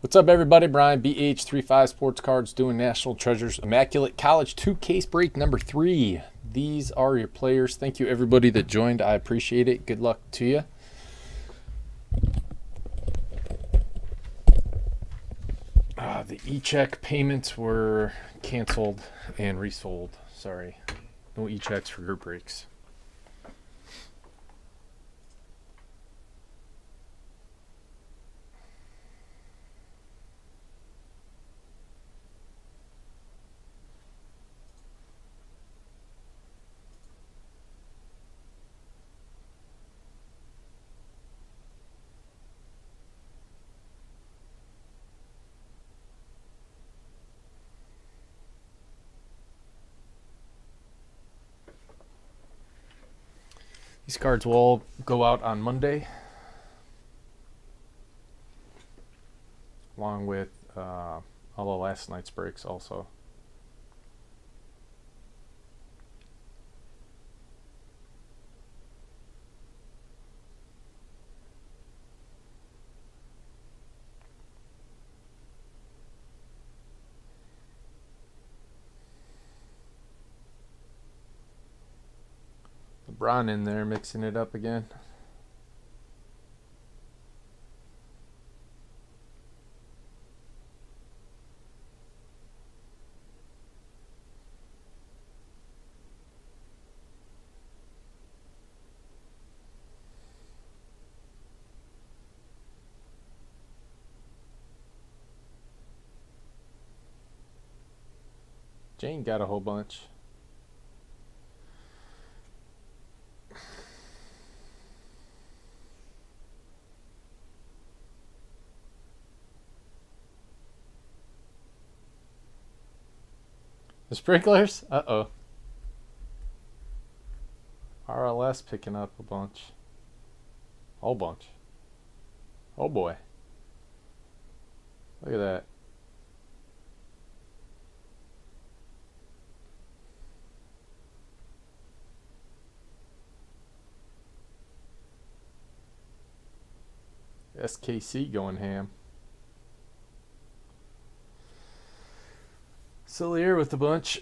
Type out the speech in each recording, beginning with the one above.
What's up, everybody? Brian BH35 Sports Cards doing National Treasures Immaculate College 2 case break number 3. These are your players. Thank you, everybody that joined. I appreciate it. Good luck to you. The e-check payments were canceled and resold. Sorry. No e-checks for group breaks. These cards will all go out on Monday, along with all the last night's breaks also. LeBron in there mixing it up again. Jane got a whole bunch. The sprinklers? Uh-oh. RLS picking up a bunch. Whole bunch. Oh boy. Look at that. SKC going ham. Sillier with a bunch.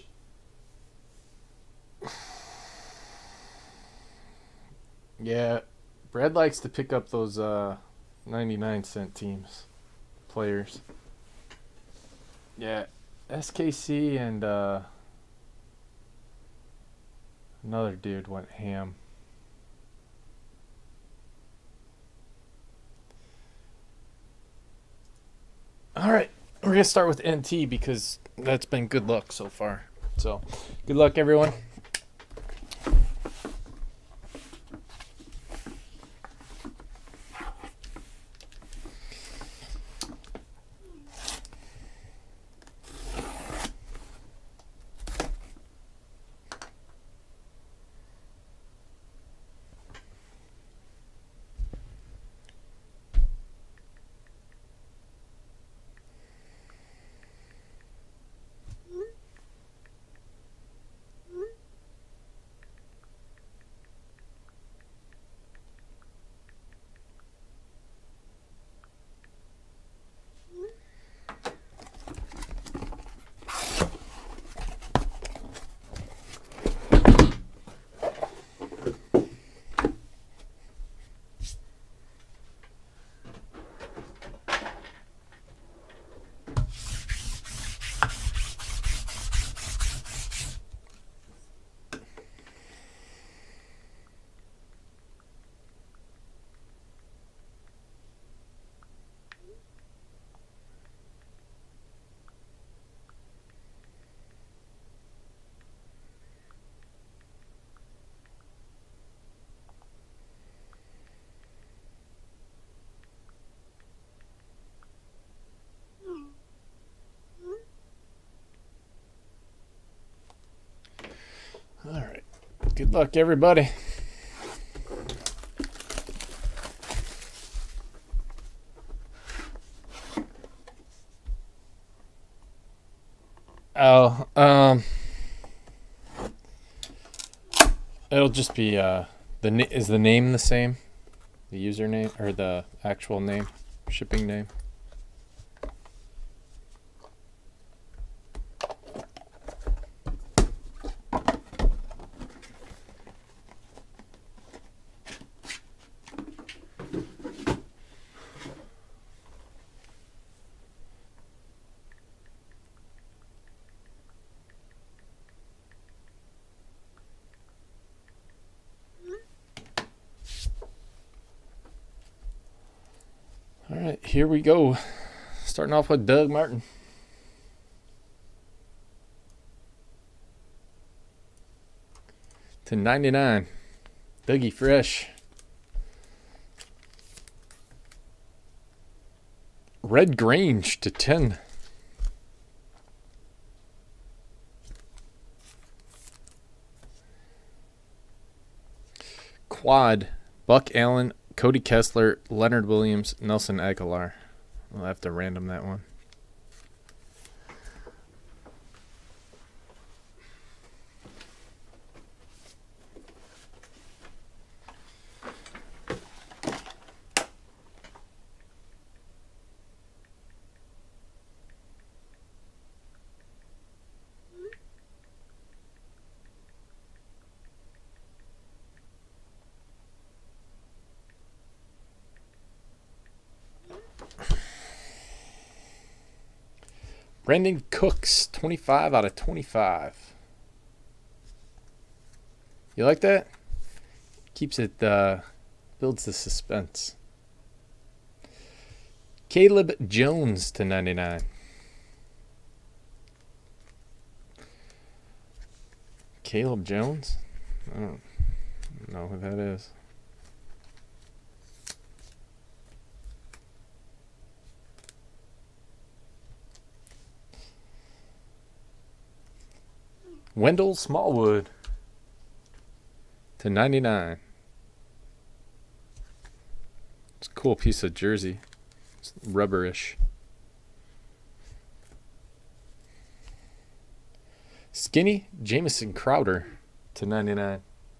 Yeah, Brad likes to pick up those 99-cent teams, players. Yeah, SKC and another dude went ham. All right, we're going to start with NT because that's been good luck so far. So, good luck, everyone. All right. Good luck, everybody. Oh, it'll just be is the name the same? The username or the actual name, shipping name? All right, here we go. Starting off with Doug Martin. To 99. Dougie Fresh. Red Grange to 10. Quad. Buck Allen, Cody Kessler, Leonard Williams, Nelson Aguilar. We'll have to random that one. Brandon Cooks, 25 out of 25. You like that? Keeps it, builds the suspense. Caleb Jones to 99. Caleb Jones? I don't know who that is. Wendell Smallwood to 99. It's a cool piece of jersey. It's rubberish. Skinny Jamison Crowder to 99.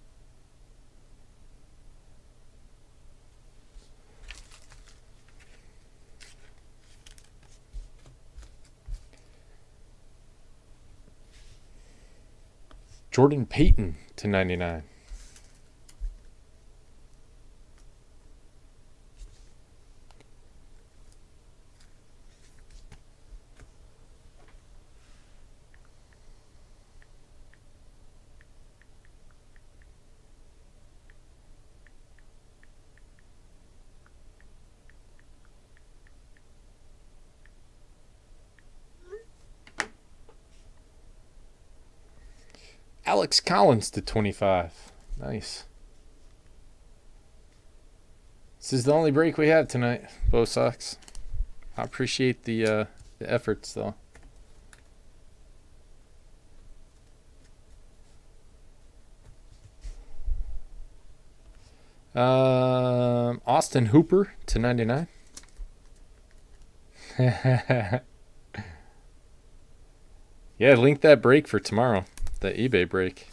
Jordan Payton to 99. Alex Collins to 25. Nice. This is the only break we have tonight, Bo Sox. I appreciate the efforts, though. Austin Hooper to 99. Yeah, link that break for tomorrow. The eBay break.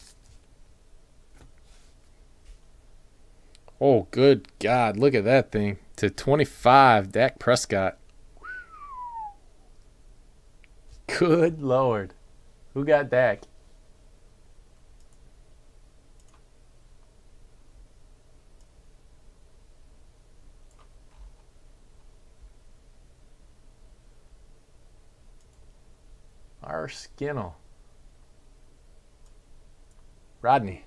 Oh, good God. Look at that thing. To 25, Dak Prescott. Good Lord. Who got Dak? Our Skinnle. Rodney.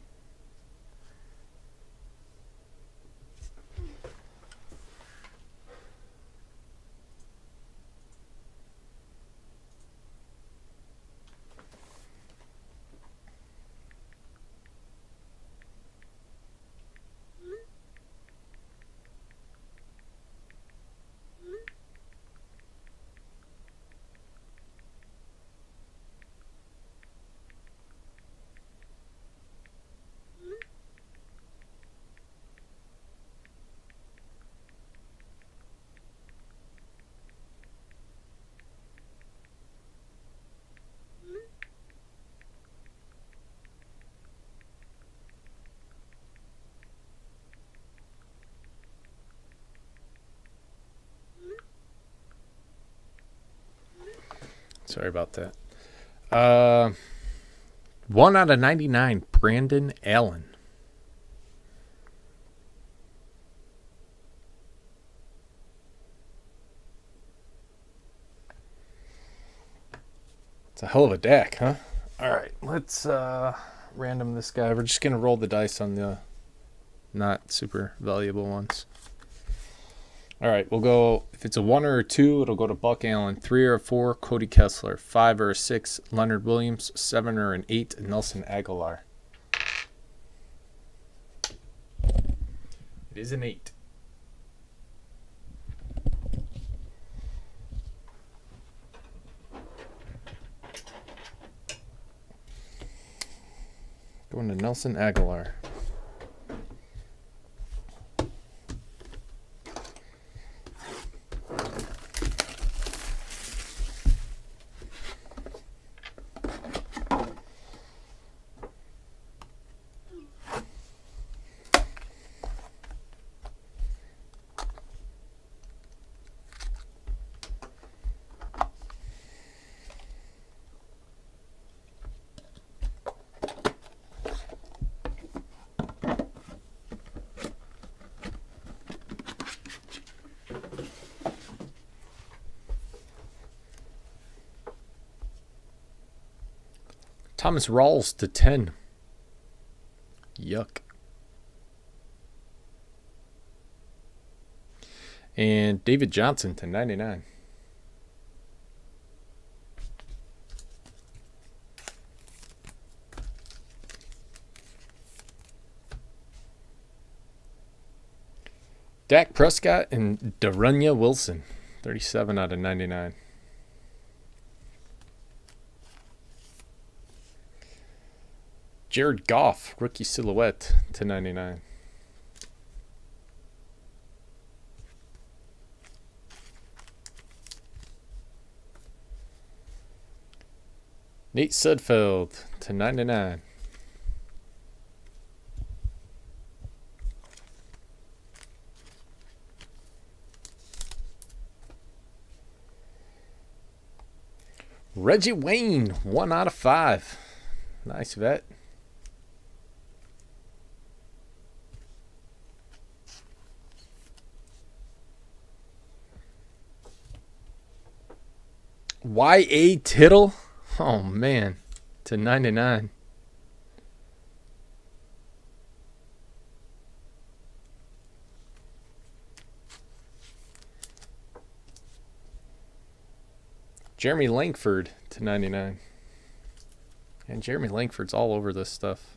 Sorry about that. 1 out of 99, Brandon Allen. It's a hell of a deck, huh? All right, let's random this guy. We're just going to roll the dice on the not super valuable ones. All right, we'll go, if it's a 1 or a 2, it'll go to Buck Allen. 3 or a 4, Cody Kessler. 5 or a 6, Leonard Williams. 7 or an 8, Nelson Aguilar. It is an 8. Going to Nelson Aguilar. Thomas Rawls to 10. Yuck. And David Johnson to 99. Dak Prescott and Darunya Wilson. 37 out of 99. Jared Goff, rookie silhouette to 99. Nate Sudfeld to 99. Reggie Wayne, 1 out of 5. Nice vet. Y.A. Tittle. Oh, man. To 99. Jeremy Langford to 99. And Jeremy Langford's all over this stuff.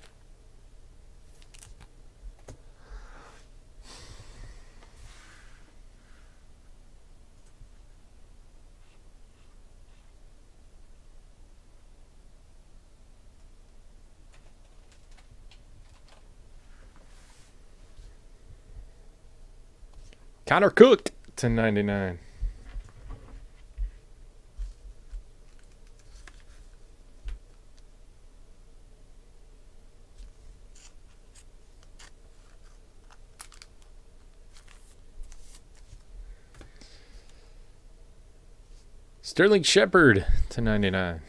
Connor Cook to 99. Sterling Shepard to 99.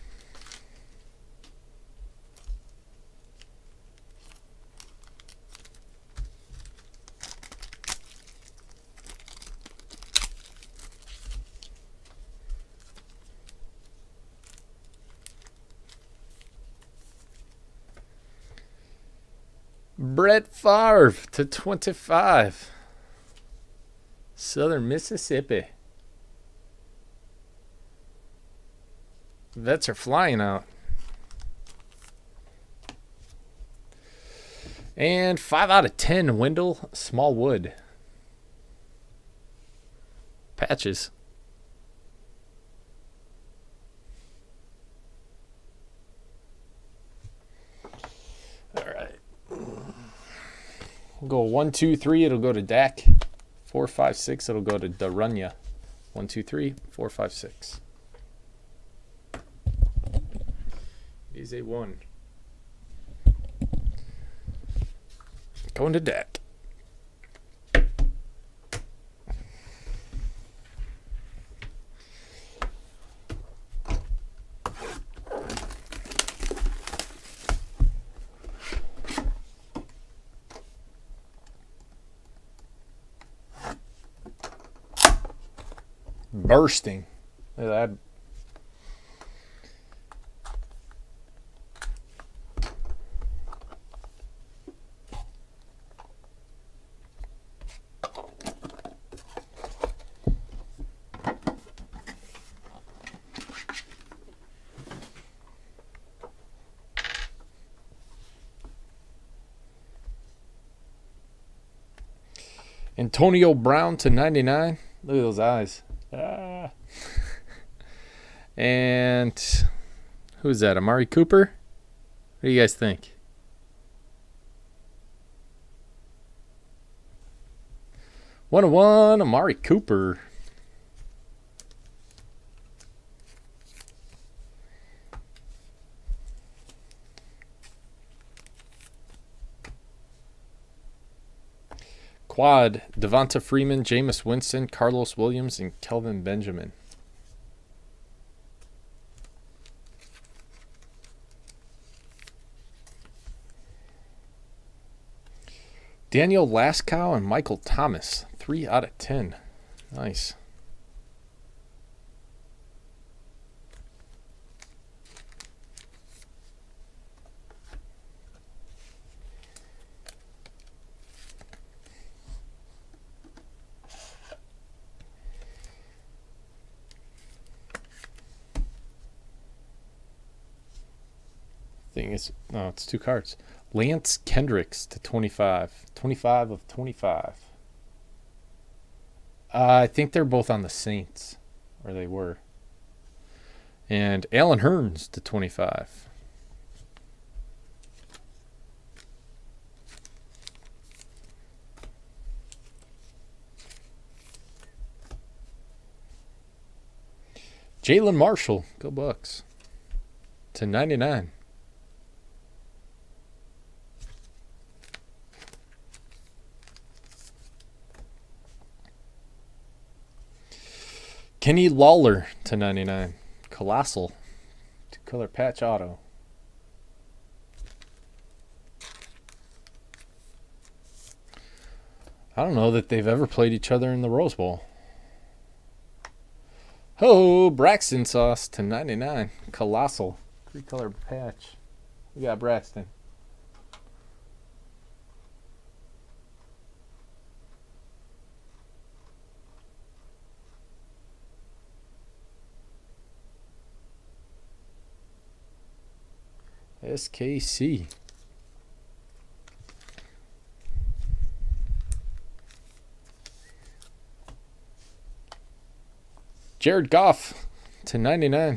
Brett Favre to 25. Southern Mississippi. Vets are flying out. And 5 out of 10, Wendell Smallwood. Patches. All right. We'll go 1, 2, 3. It'll go to Dak. 4, 5, 6. It'll go to Darunya. 1, 2, 3, 4, 5, 6. Is a 1. Going to Dak. Bursting. Look at that. Antonio Brown to 99. Look at those eyes. Ah. And who's that? Amari Cooper? What do you guys think? #101, Amari Cooper. Quad, Devonta Freeman, Jameis Winston, Carlos Williams, and Kelvin Benjamin. Daniel Lascow and Michael Thomas, 3 out of 10. Nice. It's 2 cards. Lance Kendricks to 25. 25 of 25. I think they're both on the Saints, or they were. And Allen Hurns to 25. Jalen Marshall, go Bucks, to 99. Kenny Lawler to 99. Colossal. 2-color patch auto. I don't know that they've ever played each other in the Rose Bowl. Ho, Braxton Sauce to 99. Colossal. 3-color patch. We got Braxton. SKC. Jared Goff to 99.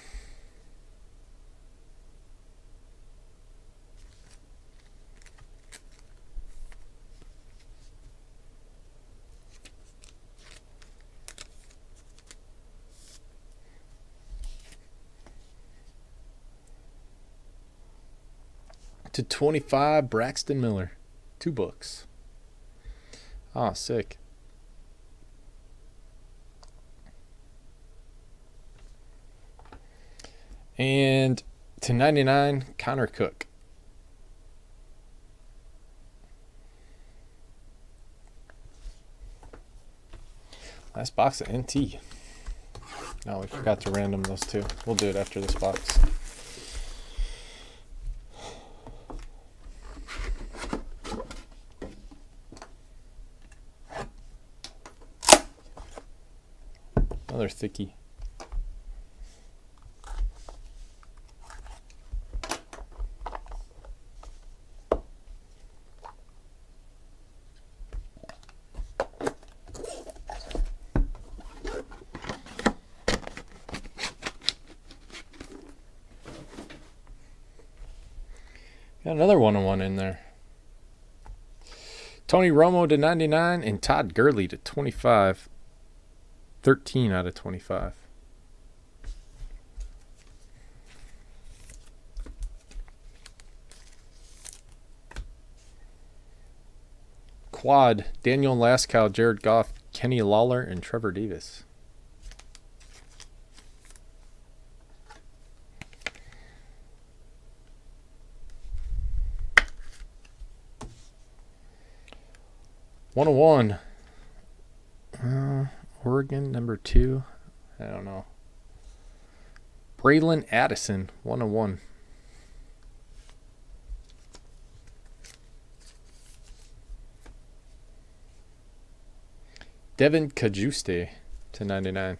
To 25, Braxton Miller. 2 books. Ah, sick. And to 99, Connor Cook. Last box of NT. No, we forgot to random those 2. We'll do it after this box. Another thickie. Got another 101 in there. Tony Romo to 99 and Todd Gurley to 25. 13 out of 25. Quad, Daniel Lascow, Jared Goff, Kenny Lawler, and Trevor Davis. #101. Oregon, #2. I don't know. Braylon Addison, 101. Devin Kajuste to 99.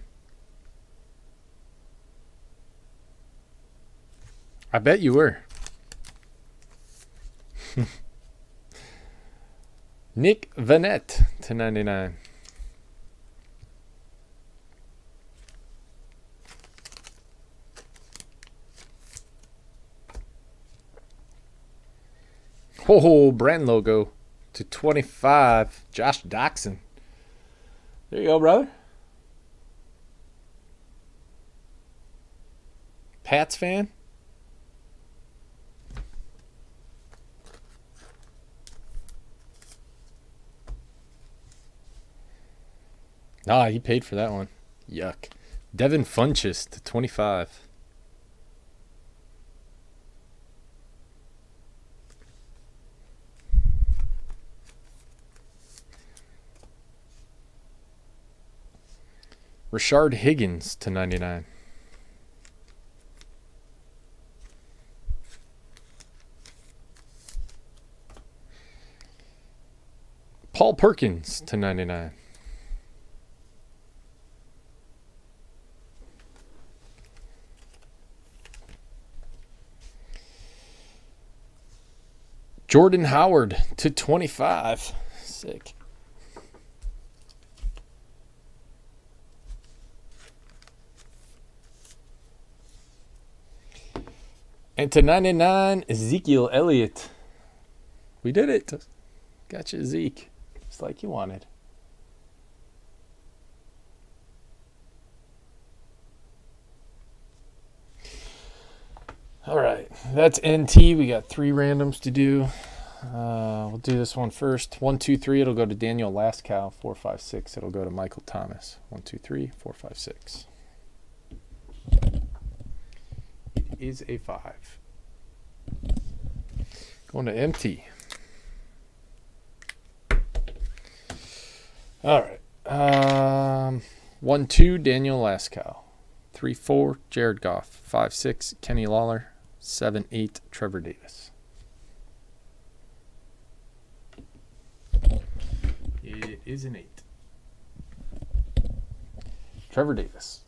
I bet you were. Nick Vanette to 99. Oh, brand logo to 25. Josh Doxson. There you go, brother. Pats fan? Ah, he paid for that one. Yuck. Devin Funchess to 25. Rashard Higgins to 99. Paul Perkins to 99. Jordan Howard to 25. Sick. And to 99, Ezekiel Elliott. We did it. Gotcha, Zeke. Just like you wanted. All right, that's NT. We got 3 randoms to do. We'll do this one first. 1, 2, 3. It'll go to Daniel Lascow. 4, 5, 6. It'll go to Michael Thomas. 1, 2, 3, 4, 5, 6. It is a 5. Going to empty. All right. 1, 2, Daniel Lascow. 3, 4, Jared Goff. 5, 6, Kenny Lawler. 7, 8, Trevor Davis. It is an 8. Trevor Davis.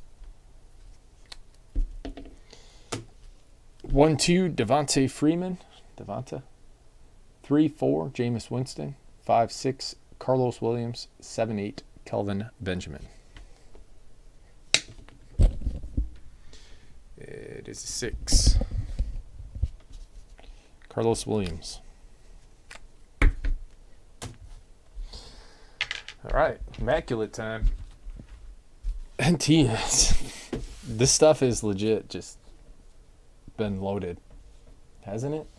1, 2, Devonta Freeman. 3, 4, Jameis Winston. 5, 6, Carlos Williams. 7, 8, Kelvin Benjamin. It is a 6. Carlos Williams. All right, immaculate time. NT, this stuff is legit just been loaded, hasn't it?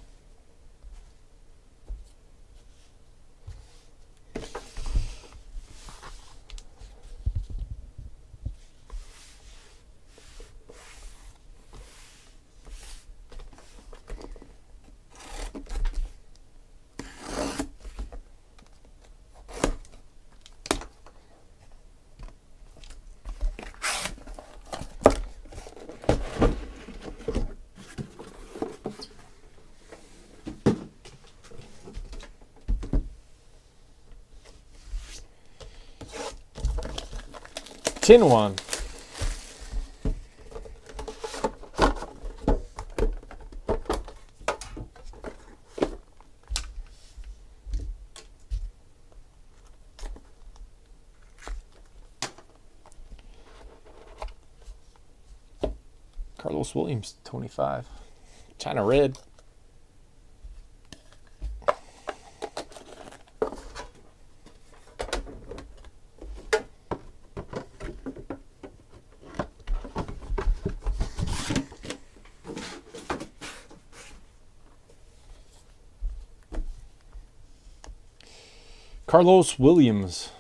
Tin one. Carlos Williams, 25. China red. Carlos Williams.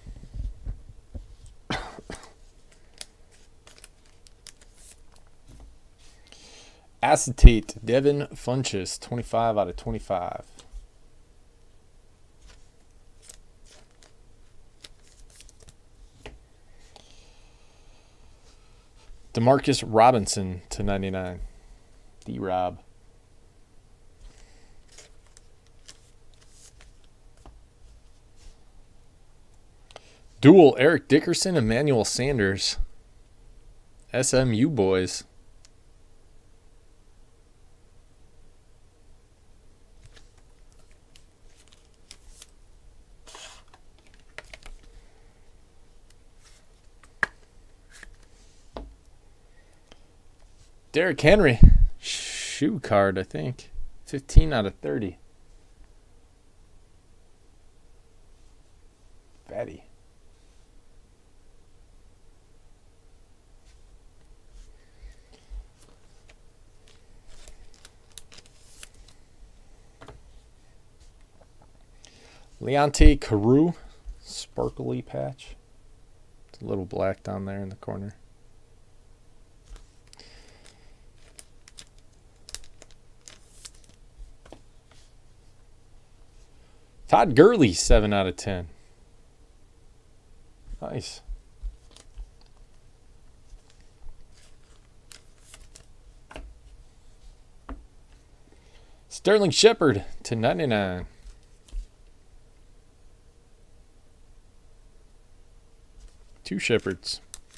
Acetate, Devin Funchess, 25 out of 25. Demarcus Robinson to 99. D-Rob. Dual, Eric Dickerson, Emmanuel Sanders. SMU boys. Derrick Henry. Shoe card, I think. 15 out of 30. Fatty. Leonte Carew. Sparkly patch. It's a little black down there in the corner. Todd Gurley, 7 out of 10. Nice. Sterling Shepard to 99. Two Shepards.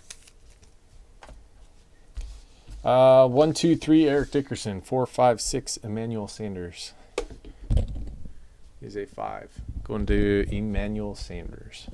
1, 2, 3, Eric Dickerson. 4, 5, 6, Emmanuel Sanders. Is a 5. Going to Emmanuel Sanders.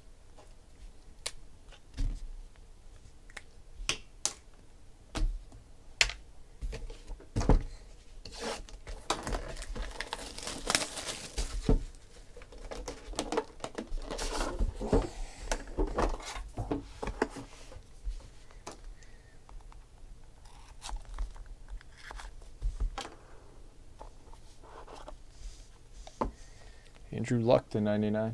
Andrew Luck to 99.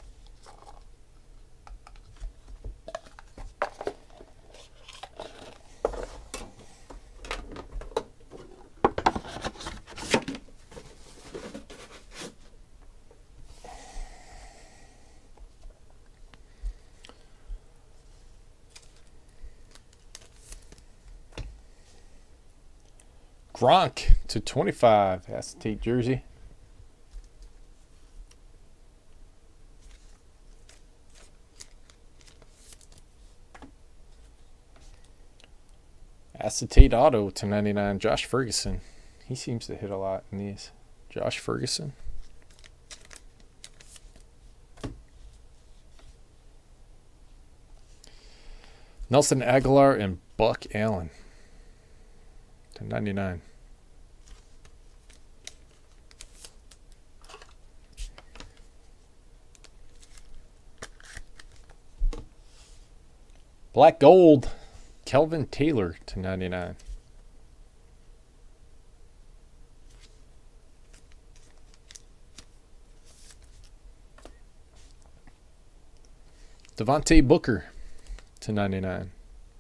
Gronk to 25. Acetate jersey. Acetate auto to 99. Josh Ferguson. He seems to hit a lot in these. Josh Ferguson. Nelson Aguilar and Buck Allen to 99. Black gold. Kelvin Taylor to 99. Devontae Booker to 99.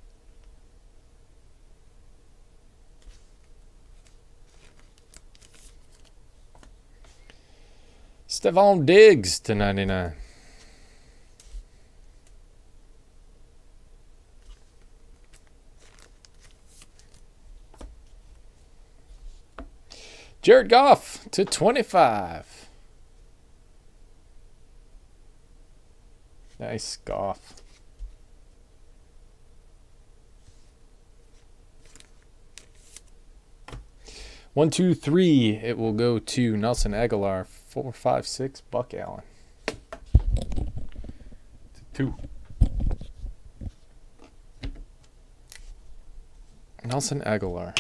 Stephon Diggs to 99. Jared Goff to 25. Nice Goff. One, two, three. It will go to Nelson Aguilar. 4, 5, 6. Buck Allen. 2. Nelson Aguilar.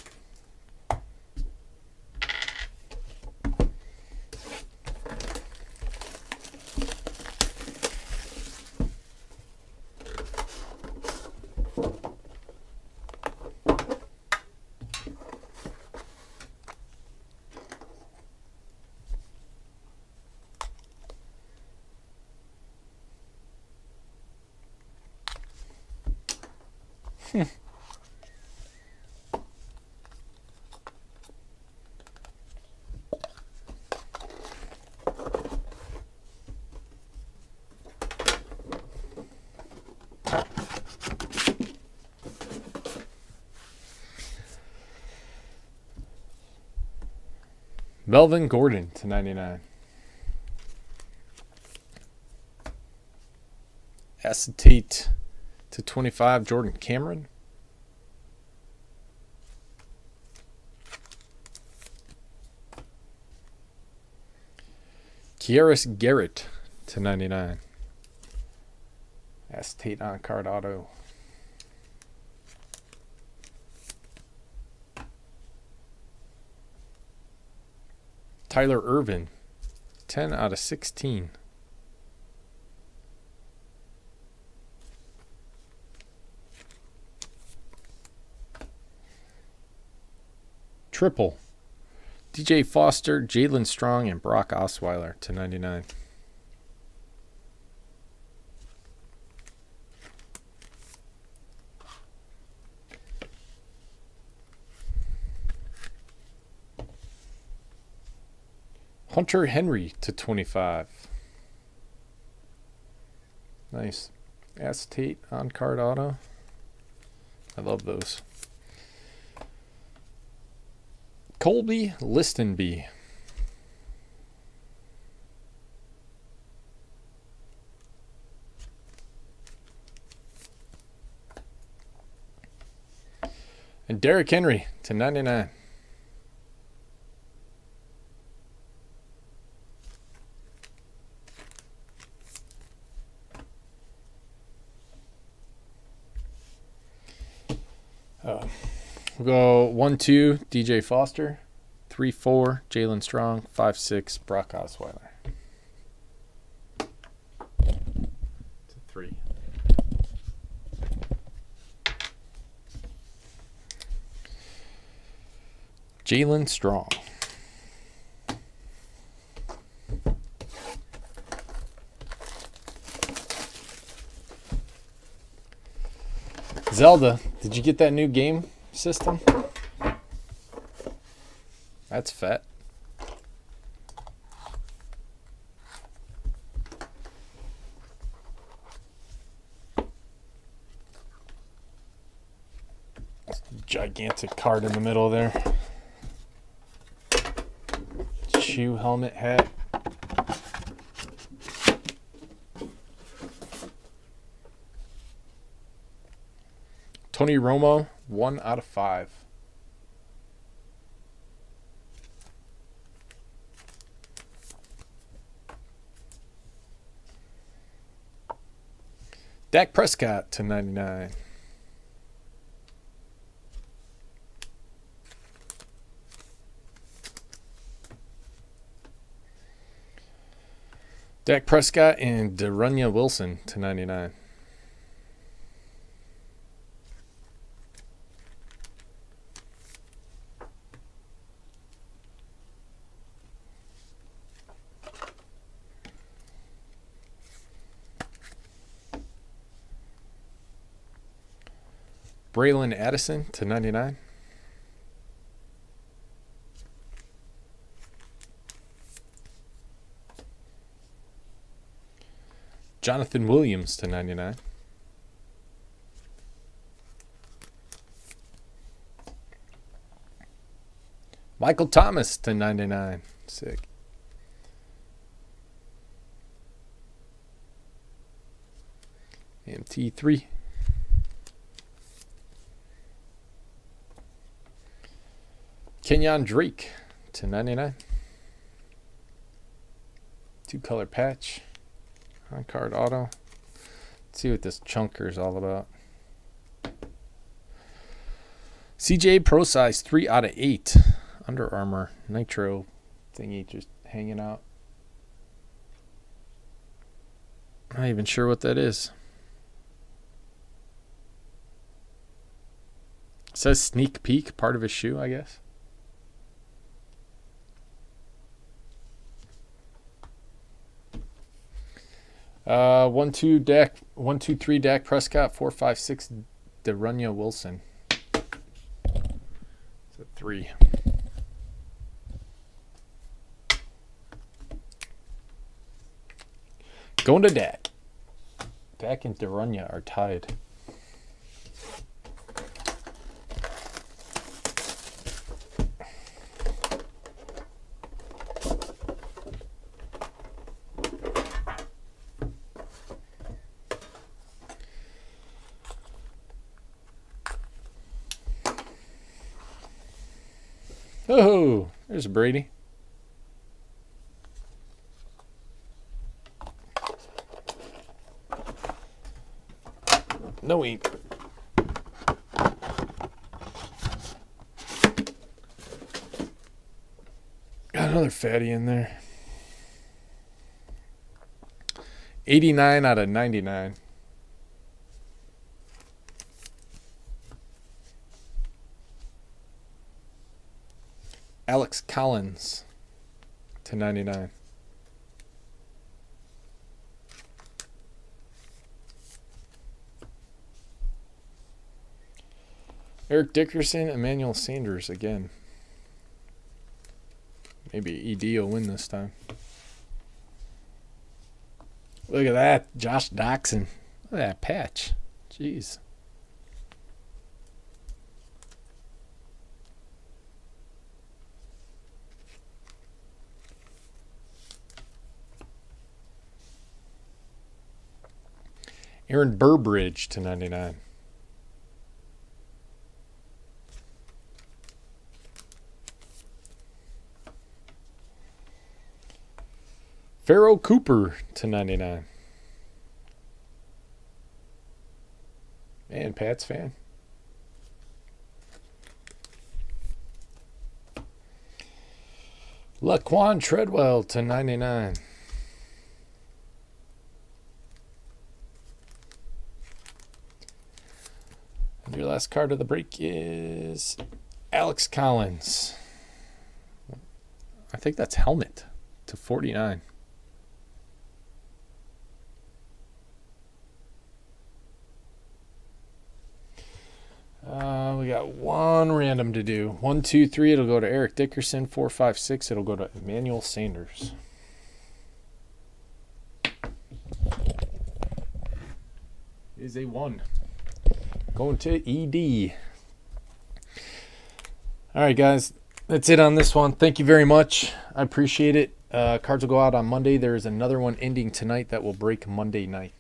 Melvin Gordon to 99. Acetate to 25. Jordan Cameron. Kieris Garrett to 99. Acetate on card auto. Tyler Irvin, 10 out of 16. Triple. DJ Foster, Jalen Strong, and Brock Osweiler to 99. Hunter Henry to 25. Nice. Acetate on card auto. I love those. Colby Listenby. And Derrick Henry to 99. We'll go 1-2, DJ Foster. 3-4, Jalen Strong. 5-6, Brock Osweiler. To 3. Jalen Strong. Zelda, did you get that new game system? That's fat. Gigantic card in the middle there. Shoe, helmet, hat. Tony Romo, 1 out of 5. Dak Prescott to 99. Dak Prescott and De'Runnya Wilson to 99. Braylon Addison to 99. Jonathan Williams to 99. Michael Thomas to 99. Sick. MT3. Kenyon Drake to 99. 2-color patch. On card auto. Let's see what this chunker is all about. CJ Pro Size 3 out of 8. Under Armour Nitro thingy just hanging out. Not even sure what that is. It says sneak peek, part of his shoe, I guess. One, two, 3 Dak Prescott, 4, 5, 6 De'Runnya Wilson. It's a 3. Going to Dak. Dak and De'Runnya are tied. Oh, there's Brady. No ink. Got Another fatty in there. 89 out of 99. Alex Collins to 99. Eric Dickerson, Emmanuel Sanders again. Maybe ED will win this time. Look at that. Josh Doxson. Look at that patch. Jeez. Aaron Burbridge to 99. Pharaoh Cooper to 99. Man, Pat's fan. Laquan Treadwell to 99. And your last card of the break is Alex Collins. I think that's helmet to 49. We got one random to do. 1, 2, 3. It'll go to Eric Dickerson. 4, 5, 6. It'll go to Emmanuel Sanders. Is a 1. Going to ED. All right, guys. That's it on this one. Thank you very much. I appreciate it. Cards will go out on Monday. There is another one ending tonight that will break Monday night.